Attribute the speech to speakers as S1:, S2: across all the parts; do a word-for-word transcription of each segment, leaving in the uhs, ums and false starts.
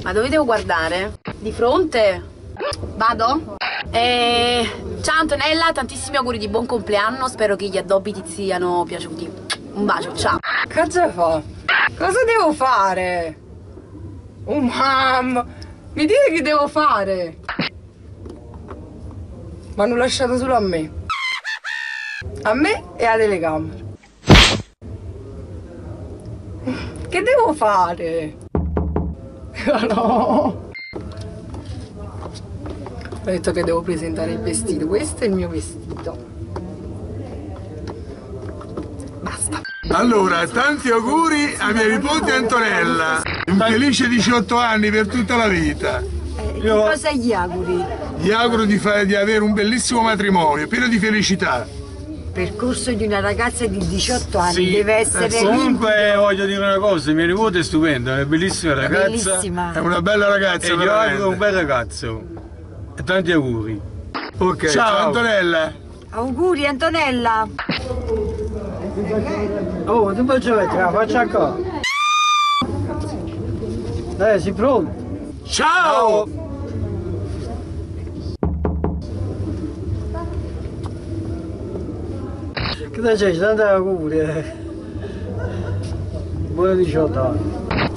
S1: Ma dove devo guardare? Di fronte? Vado? E... Ciao Antonella, tantissimi auguri di buon compleanno, spero che gli addobbi ti siano piaciuti. Un bacio, ciao.
S2: Cosa fa? Cosa devo fare? Oh mamma, mi dite che devo fare? Mi hanno lasciato solo a me. A me e alla telecamera. Che devo fare? No. Ho detto che devo presentare il vestito. Questo è il mio vestito. Basta.
S3: Allora, tanti auguri a mia nipote Antonella. Un felice diciotto anni per tutta la vita.
S4: Eh, Io... Cosa gli auguri?
S3: Gli auguro di, fare, di avere un bellissimo matrimonio, pieno di felicità.
S4: Percorso di una ragazza di diciotto anni,
S5: sì,
S4: deve essere
S5: comunque
S4: limpido.
S5: Voglio dire una cosa, mia nipote è stupenda, è una bellissima ragazza.
S4: Bellissima.
S3: È una bella ragazza.
S5: E io auguro un bel ragazzo. E tanti auguri.
S3: Ok, ciao, ciao Antonella.
S4: Auguri Antonella.
S6: Oh, tu faccio vedere, la faccia qua. Dai, sei pronto?
S3: Ciao! Ciao.
S6: Che c'è? Tanti auguri. Buon diciotto anni.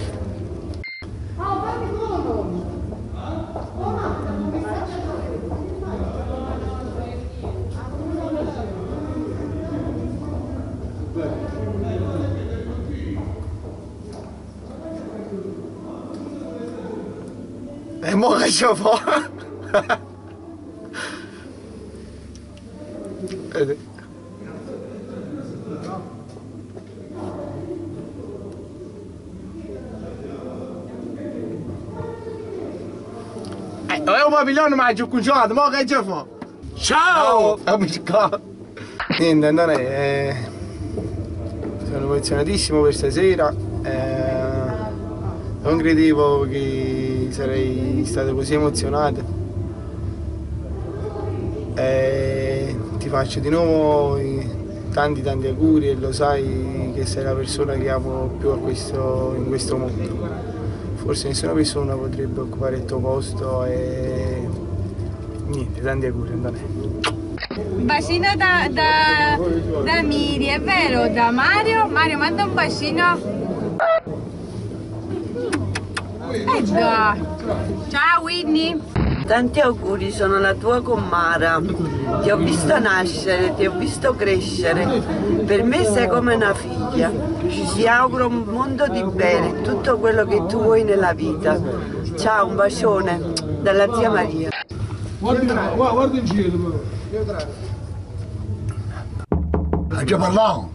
S3: E mo che ci fa?
S7: Eh, un papiglione ma ci ho cucinato, ma che ci fa?
S3: Ciao!
S7: Amici qua. Niente, Andone, eh, sono emozionatissimo per stasera. Eh, non credevo che sarei stato così emozionato. Eh, ti faccio di nuovo tanti tanti auguri e lo sai che sei la persona che amo più a questo, in questo mondo. Forse nessuna persona potrebbe occupare il tuo posto e niente, tanti auguri Andone.
S8: Un bacino da, da, da Miri, è vero? Da Mario? Mario, manda un bacino. Eh già. Ciao Whitney.
S9: Tanti auguri, sono la tua commara. Ti ho visto nascere, ti ho visto crescere. Per me sei come una figlia. Ti auguro un mondo di bene, tutto quello che tu vuoi nella vita. Ciao, un bacione dalla zia Maria.
S3: Guarda, guarda in giro.
S10: Ha già parlato?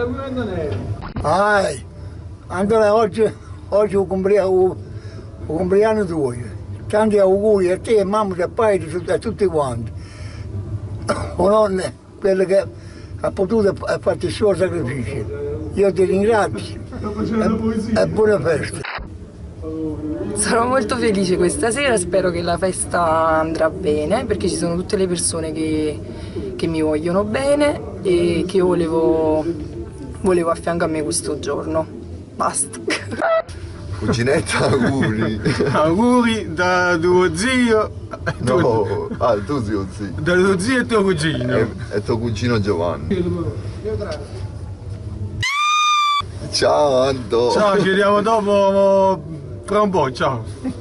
S10: Ah, Antonella, oggi, oggi è il compleanno, il compleanno tuo. Tanti auguri a te, a mamma, a padre, a tutti quanti. O nonna, quello che ha potuto ha fatto il suo sacrificio. Io ti ringrazio e, e buona festa.
S2: Sono molto felice questa sera, spero che la festa andrà bene perché ci sono tutte le persone che, che mi vogliono bene e che io volevo, volevo a fianco a me questo giorno. Basta.
S11: Cuginetta, auguri.
S5: Auguri da tuo zio.
S11: No, ah, tu zio zio.
S5: Da tuo zio e tuo cugino.
S11: E, e tuo cugino Giovanni. Ciao Anto.
S5: Ciao, ci vediamo dopo tra un po', ciao.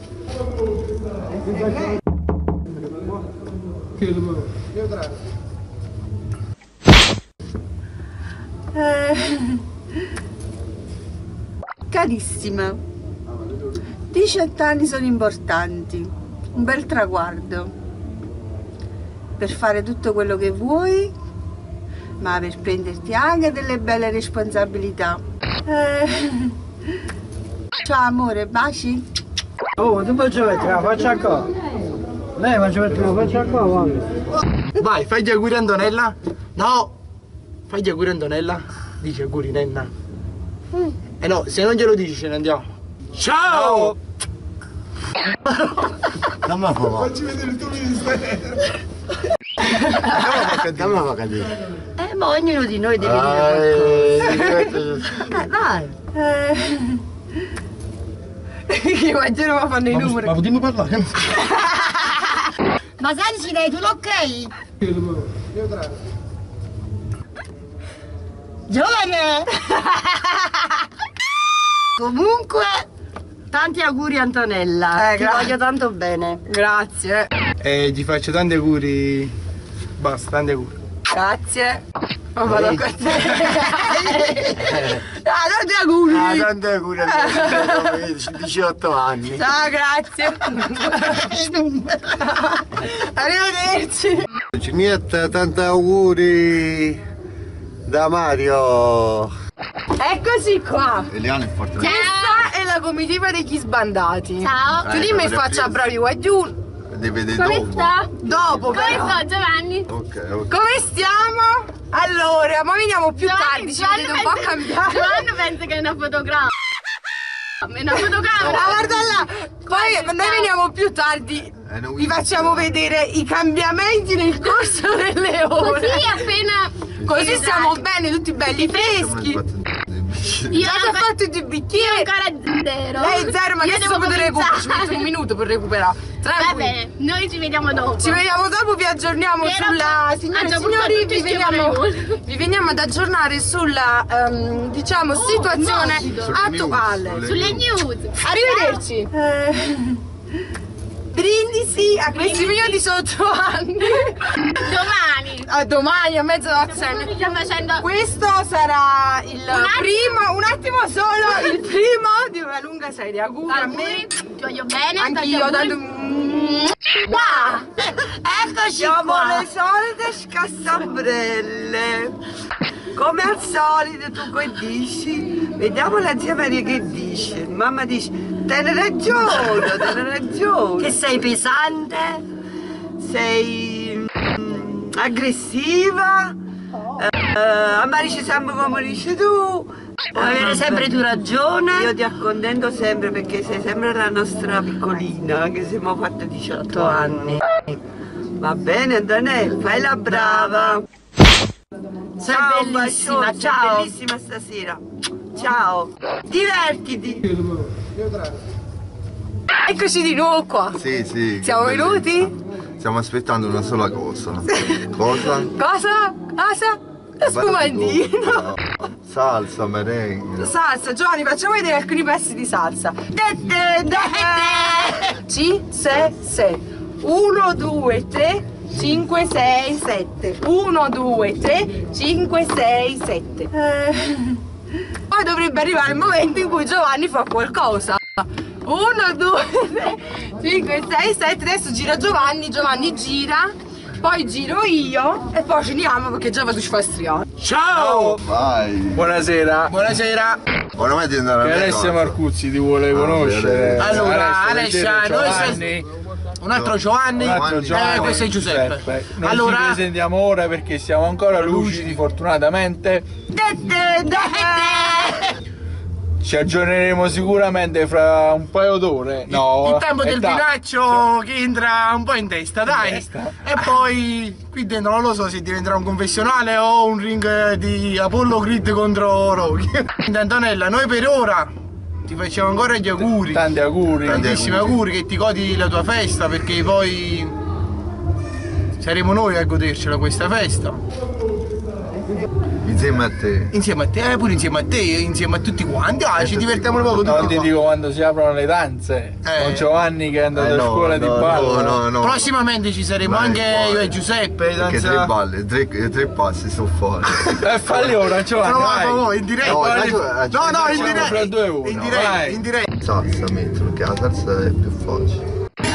S4: Eh, carissima, diciotto anni sono importanti, un bel traguardo per fare tutto quello che vuoi, ma per prenderti anche delle belle responsabilità. Eh, ciao amore, baci.
S6: Oh, tu faccio vedere, la faccia qua. Lei faccio vedere, la faccia qua, guarda.
S7: Vai, fai gli auguri Antonella. No, fai gli auguri Antonella. Dici auguri Nenna. Mm. Eh no, se non glielo dici ce ne andiamo.
S3: Ciao!
S10: Non mi fa male.
S3: Facci vedere il tuo ministero.
S10: Non mi fa cadere.
S4: Eh, ma ognuno di noi deve dire qualcosa. Eh, vai. Eh,
S2: Immagino ma fanno i numeri.
S6: Ma potremmo parlare?
S4: Ma Sanci, dai tu l'ok? Giovane! Comunque, tanti auguri Antonella,
S2: Eh,
S4: ti
S2: gra-
S4: voglio tanto bene.
S2: Grazie.
S7: E ti faccio tanti auguri. Basta, tanti auguri.
S2: Grazie. Ma vado a te. Ah, tanti auguri.
S10: Ah, tanti auguri a te, diciotto anni.
S2: Ciao, grazie. Arrivederci.
S10: Cimietta, tanti auguri da Mario.
S2: Eccoci qua.
S11: Eliana è forte.
S2: Questa è la comitiva degli sbandati.
S1: Ciao.
S2: Tu dimmi faccia bravi qua giù.
S11: Devi vedere
S1: Come
S11: dopo.
S1: sta?
S2: Dopo
S1: Come
S2: però.
S1: sta Giovanni?
S11: Ok, ok.
S2: Come stiamo? Allora, ma veniamo più tardi, ci vedete un po'
S1: pensa-
S2: cambiare.
S1: Giovanni pensa che è una fotogramma. È una fotocamera.
S2: Ah, guarda là. Poi noi veniamo più tardi,
S11: Eh, no,
S2: vi facciamo vedere i cambiamenti nel corso delle ore.
S1: Così appena...
S2: Così stiamo bene, tutti belli freschi.
S1: Io
S2: Già ti ho
S1: ancora-
S2: fatto i due bicchieri.
S1: ancora zero.
S2: Lei zero, ma
S1: Io
S2: che
S1: devo
S2: sto poter recuperare? Ci
S1: cominciare.
S2: metto un minuto per recuperare. Tranquilli.
S1: Vabbè, noi ci vediamo dopo.
S2: Ci vediamo dopo, vi aggiorniamo
S1: Però-
S2: sulla... Signore
S1: Ah,
S2: e
S1: già,
S2: signori,
S1: purtroppo
S2: vi
S1: ci
S2: veniamo,
S1: schiaviamo.
S2: vi veniamo ad aggiornare sulla, ehm, diciamo, situazione
S1: no.
S11: Sulle
S2: attuale.
S11: news,
S1: Sulle news.
S2: Arrivederci. Eh, brindisi a questi miei diciotto anni.
S1: Domani.
S2: A domani a mezzanotte.
S1: Stiamo facendo...
S2: Questo sarà il
S1: attimo.
S2: primo, un attimo solo, il primo di una lunga serie. Auguri a me.
S1: Auguri, ti voglio bene.
S2: Anch'io,
S1: tanti
S2: tanto...
S1: auguri.
S2: Qua.
S4: Eccoci
S9: Siamo
S4: qua.
S9: le solite scassabrelle. Come al solito tu che dici? Vediamo la zia Maria che dice. Mamma dice, te ne ragione, te ne ragione.
S4: Che sei pesante?
S9: Sei mm, aggressiva. Eh, a me dice sempre come dici tu.
S4: Puoi avere sempre tu ragione.
S9: Io ti accontento sempre perché sei sempre la nostra piccolina, anche se abbiamo fatto diciotto anni. Va bene Antonella, fai la brava.
S4: Sei
S9: Ciao,
S4: bellissima,
S9: bacione, sei
S4: ciao.
S9: bellissima stasera. Ciao. Divertiti.
S2: Eccoci di nuovo qua.
S11: Sì, sì.
S2: Siamo
S11: che
S2: venuti?
S11: bellezza. Stiamo aspettando una sola cosa. Cosa?
S2: Cosa? Cosa? Lo spumantino.
S11: No. Salsa, merengue.
S2: Salsa, Giovanni, facciamo vedere alcuni pezzi di salsa. Ci, se, se. uno, due, tre, cinque, sei, sette. uno, due, tre, cinque, sei, sette. Eh, Poi dovrebbe arrivare il momento in cui Giovanni fa qualcosa. uno, due, tre, cinque, sei, sette. Adesso gira Giovanni, Giovanni gira. Poi giro io e poi finiamo perché già vado a fare striare.
S5: Ciao!
S11: Vai.
S5: Buonasera. Buonasera.
S11: Oramai ti andare a
S5: Che
S11: me,
S5: Alessia
S11: cosa?
S5: Marcuzzi ti vuole conoscere.
S12: Allora, Alessia, noi
S5: Giovanni.
S12: siamo... Un altro Giovanni?
S5: Un altro Giovanni.
S12: Eh, questo è Giuseppe.
S5: Noi
S12: Allora...
S5: ci presentiamo ora perché siamo ancora lucidi, fortunatamente. Ci aggiorneremo sicuramente fra un paio d'ore. No,
S12: Il tempo del
S5: età.
S12: vinaccio che entra un po' in testa, dai.
S5: testa.
S12: E poi qui dentro non lo so se diventerà un confessionale o un ring di Apollo Creed contro Rocky. Antonella, noi per ora ti facciamo ancora gli auguri.
S5: Tanti auguri.
S12: Tantissimi auguri, che ti godi la tua festa, perché poi saremo noi a godercela questa festa.
S11: Insieme a te.
S12: Insieme a te, eh, pure insieme a te, insieme a tutti quanti. Ah, ci divertiamo un po' tutti
S5: Non ti
S12: qua.
S5: dico quando si aprono le danze.
S12: Eh.
S5: Con Giovanni che è andato
S11: Eh,
S5: a
S11: no,
S5: scuola di
S11: no,
S5: ballo.
S11: no, no, no.
S12: Prossimamente ci saremo
S11: Vai,
S12: anche
S11: fuori.
S12: io e Giuseppe.
S11: Perché
S12: danza-
S11: tre balle, tre, tre passi sono fuori.
S5: E falli ora, Giovanni.
S12: Proviamo
S5: vai.
S12: voi in diretta.
S11: No,
S12: No,
S11: dai,
S12: no,
S11: dai,
S12: no, in
S5: facciamo
S12: diretta.
S5: fra due e uno,
S12: In diretta,
S5: vai.
S12: in diretta.
S11: Salsa metto, perché la salsa è più facile.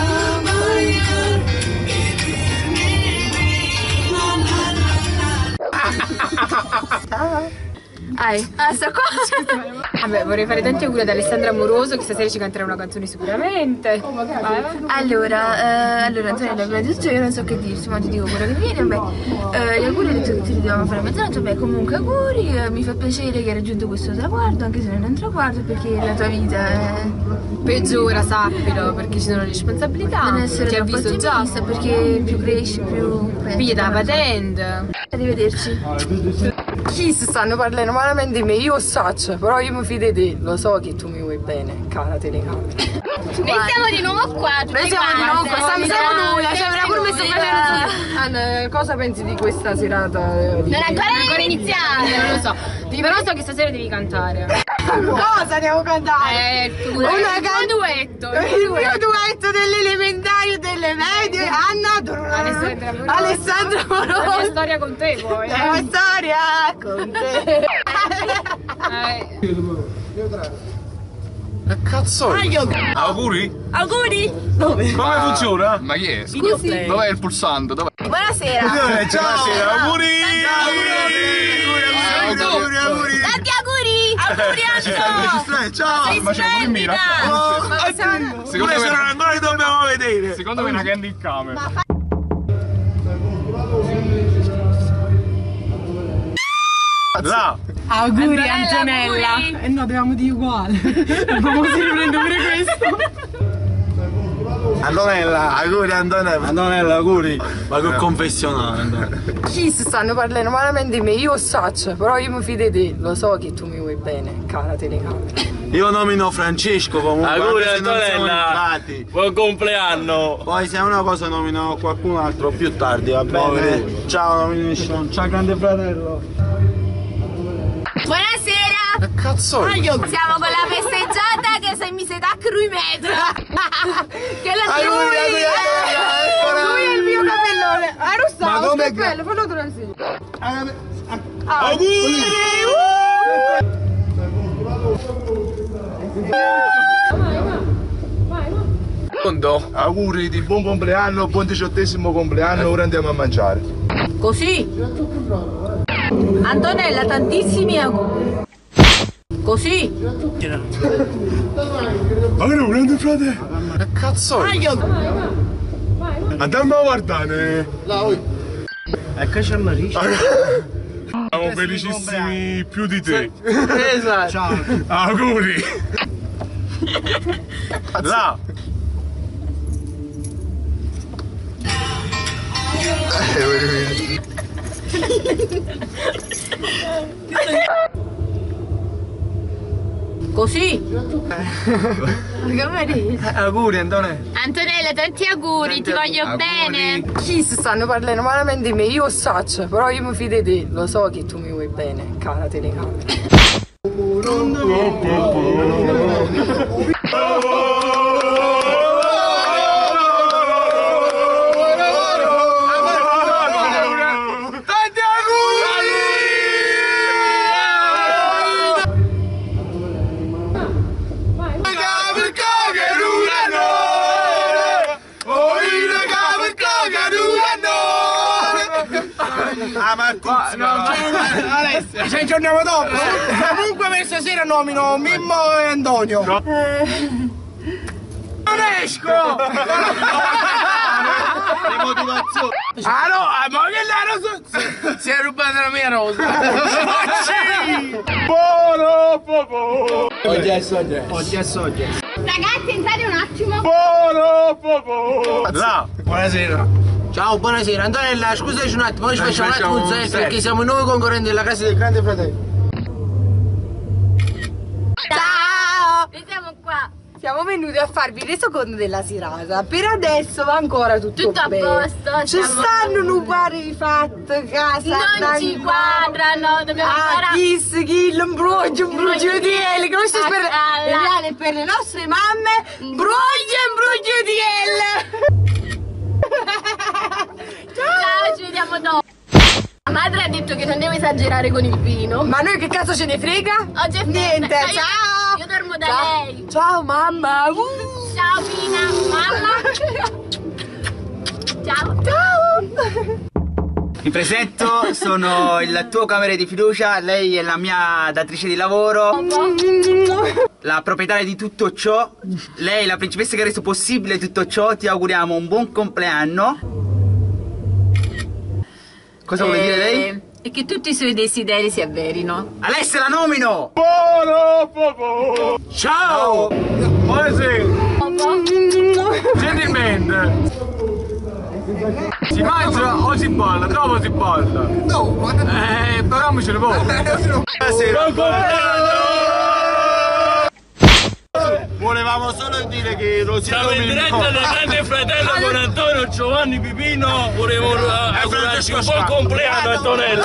S13: Ah, ah, sto qua. Vabbè, vorrei fare tanti auguri ad Alessandra Amoroso, che stasera ci canterà una canzone sicuramente.
S14: Allora, eh, allora Antonella, prima di tutto io non so che dirti, ma ti dico quello che viene, vabbè. Eh, gli auguri ho detto che ti li dobbiamo fare a mezzanotte, vabbè, comunque auguri, eh, mi fa piacere che hai raggiunto questo traguardo, anche se non è un traguardo, perché la tua vita è...
S13: Peggiora, sappilo, perché ci sono responsabilità.
S14: Non essere
S13: Ti
S14: troppo
S13: avviso già.
S14: ottimista, perché più cresci, più...
S13: Piglia da patente.
S14: Arrivederci.
S2: Chi stanno parlando malamente di me? Io saccio, però io mi fido di te, lo so che tu mi vuoi bene, cara telecamera.
S13: Noi siamo di nuovo qua.
S2: Noi siamo di nuovo qua, stiamo siamo noi, cioè una curva sto facendo. Anna, cosa pensi di questa serata?
S13: Non è ancora iniziata, non lo so. Però so che stasera devi cantare.
S4: Cosa devo cantare?
S13: Eh, tu, una il can... duetto.
S4: Il mio duetto delle elementari e delle medie. Anna
S13: Alessandra Moroso.
S4: Alessandra Moroso.
S13: La mia storia con te poi.
S4: La mia storia con te.
S5: Che cazzo è? Auguri?
S8: Auguri?
S5: Come funziona? Ma chi è?
S8: Scusi.
S5: Dov'è il pulsante? Dov'è?
S8: Buonasera.
S5: Ciao. Buonasera, auguri!
S8: Auguri, auguri, auguri. Tanti auguri. Auguri Anno.
S5: Ciao. Ma c'è pure in mira.
S3: Secondo me ancora li dobbiamo vedere.
S5: Secondo me una candy in camera. Là.
S4: Auguri Antonella. Eh no, dobbiamo dire uguale. Dobbiamo si riprende pure questo.
S6: Antonella, auguri Antonella. Antonella, auguri. Ma che confessionale.
S2: Chi stanno parlando malamente di me? Io saccio, però io mi fido di te, lo so che tu mi vuoi bene, cara telecamera.
S6: Io nomino Francesco comunque.
S15: Auguri Antonella. Buon compleanno.
S6: Poi se è una cosa nomino qualcun altro più tardi, va bene? Ciao nomination, ciao grande fratello.
S8: Buonasera!
S5: Che cazzo è?
S8: Siamo con la festeggiata che se mi siete a cruimetro! Che la
S4: lui, lui è il mio capellone! Ah, non so,
S6: ma come
S4: bello, fallo transi!
S3: Auguri!
S5: Secondo,
S3: auguri di buon compleanno, buon diciottesimo compleanno, ora andiamo a mangiare.
S1: Così? Antonella, tantissimi auguri. Così?
S3: Ma che grande fratello!
S5: Che cazzo è?
S3: Andiamo a guardare!
S6: Ecco c'è Marisha.
S3: Siamo felicissimi più di te.
S6: Esatto. Ciao.
S3: Auguri.
S5: Là.
S1: Così?
S6: Auguri Antonella.
S13: Antonella, tanti auguri, ti voglio
S5: auguri.
S13: bene.
S2: Chi stanno parlando malamente di me? Io saccio, però io mi fido di te, lo so che tu mi vuoi bene, cara telecamera.
S12: Ah, ma no, Alessia, ci aggiorniamo dopo. Comunque per stasera nomino Mimmo e Antonio. No. Non esco!
S6: Le motivazioni.
S12: Ah no, ma che la rosa? Si è rubata la mia rosa.
S3: Buono popò!
S6: Oggi è soggetto. Oggi è soggetto.
S8: Ragazzi, entrate un attimo.
S3: Buono popò!
S5: Là.
S12: Buonasera. Ciao, buonasera. Antonella, scusaci un attimo, poi ci facciamo un attimo un selfie perché siamo noi concorrenti della casa del grande fratello.
S8: Ciao! Noi siamo qua.
S4: Siamo venuti a farvi resoconto della serata. Per adesso va ancora tutto,
S8: Tutto a
S4: bene.
S8: posto,
S4: Ci
S8: siamo-
S4: stanno un pari di fatto, casa.
S8: Non ci quadrano, dobbiamo
S4: Ah,
S8: ancora...
S4: kiss, kill, un brugio, un brugio di L. Che questo è per,
S8: Alla-
S4: per, per le nostre mamme. Brugio e un brugio di L.
S8: Ciao, ci vediamo dopo. La madre ha detto che non devo esagerare con il vino.
S4: Ma noi che cazzo ce ne frega?
S8: Oggi è
S4: Niente,
S8: festa. Io-
S4: ciao.
S8: Io dormo da
S4: Ciao.
S8: lei.
S4: Ciao mamma. Uh.
S8: Ciao Pina, mamma. Ciao.
S4: Ciao.
S16: Mi presento, sono il tuo cameriere di fiducia, lei è la mia datrice di lavoro, la proprietaria di tutto ciò, lei è la principessa che ha reso possibile tutto ciò, ti auguriamo un buon compleanno. Cosa vuole dire lei?
S1: E che tutti i suoi desideri si avverino.
S16: Alessia la nomino!
S3: Buono popò!
S12: Ciao!
S3: Buonasera! Gentleman!
S5: Si mangia o si balla? Dopo si balla.
S3: No,
S5: eh, però mi ce ne vuole. Buon compleanno!
S12: Volevamo solo dire che Rosiano
S15: siamo in diretta del Grande Fratello con Antonio Giovanni Pipino. Volevo augurarci un buon compleanno, Antonella.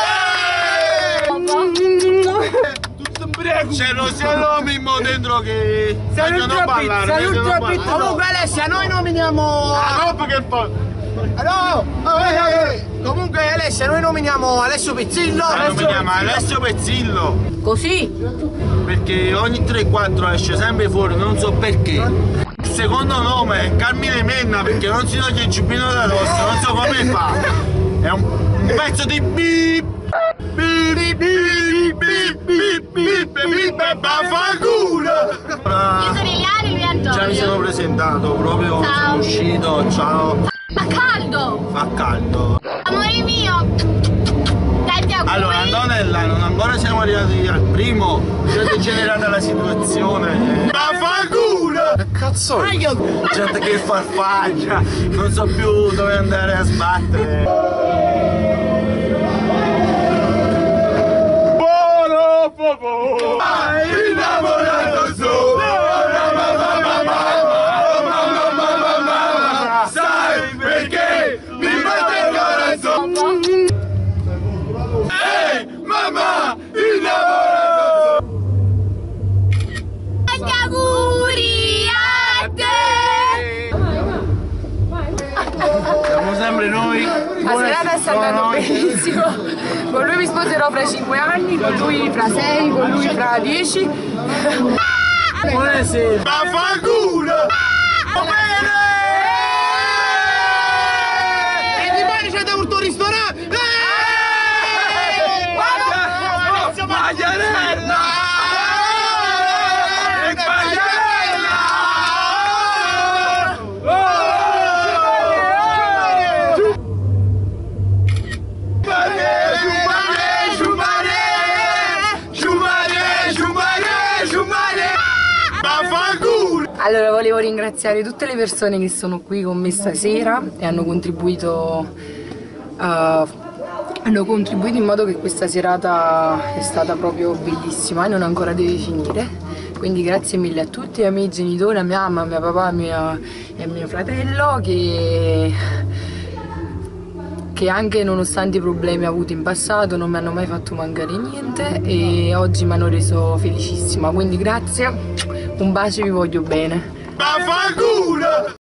S12: C'è Rosiano Mimmo dentro che vogliono ballare.
S6: Comunque Alessia, noi nominiamo...
S12: Ah, no, che fa?
S6: No, comunque Alessia, noi nominiamo Alessio Pezzillo.
S12: Noi nominiamo Alessio Pezzillo.
S1: Così?
S12: Perché ogni tre quattro esce sempre fuori, non so perché. Il secondo nome è Carmine Menna, perché non si toglie il giubbino da dosso, non so come fa. È un, un pezzo di bip. Bip bip bip bip bip bip bip baffaculo.
S17: Io sono Eliane, lui è Antonio.
S12: Già mi sono presentato, proprio
S17: ciao.
S12: Sono uscito, ciao.
S17: Fa caldo!
S12: Fa caldo.
S17: Amore mio! Tanti auguri!
S12: Allora Antonella, non ancora siamo arrivati al primo, si è degenerata la situazione. Vaffanculo! Che cazzo è? Gente che farfaglia, non so più dove andare a sbattere.
S5: Buono popolo!
S12: Hai innamorato solo! Sai perché mi batte il corazon? Ehi mamma, innamorato!
S17: Tanti auguri a te!
S12: Siamo sempre noi.
S2: La serata sta andando benissimo. Con lui mi sposerò fra cinque anni, con lui fra sei, con lui fra dieci.
S12: Buonasera. Vaffanculo! Va bene!
S6: E domani c'è da un tuo ristorante!
S12: Pagliarella! E Pagliarella!
S2: Allora volevo ringraziare tutte le persone che sono qui con me stasera e hanno contribuito uh, hanno contribuito in modo che questa serata è stata proprio bellissima e non ancora deve finire. Quindi grazie mille a tutti, ai miei genitori, a mia mamma, a mio papà, a mia, e a mio fratello che, che anche nonostante i problemi avuti in passato non mi hanno mai fatto mancare niente e oggi mi hanno reso felicissima. Quindi grazie, un bacio, vi voglio bene.
S12: Vaffanculo!